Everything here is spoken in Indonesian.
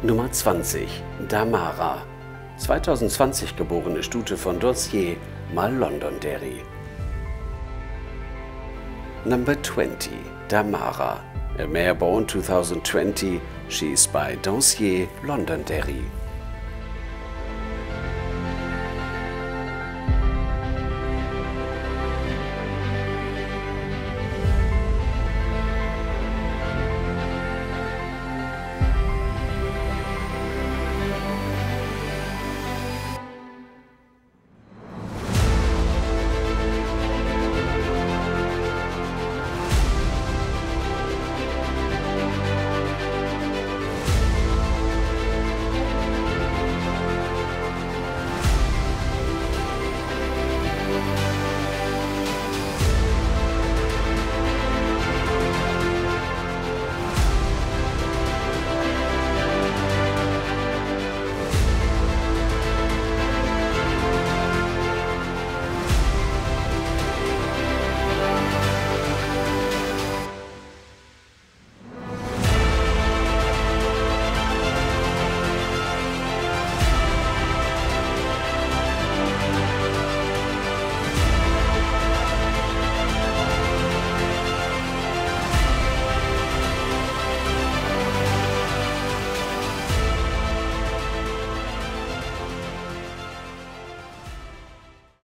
Nummer 20. Damara. 2020 geborene Stute von Dossier, mal Londonderry. Number 20. Damara. A mare born 2020, she is by Dossier, Londonderry.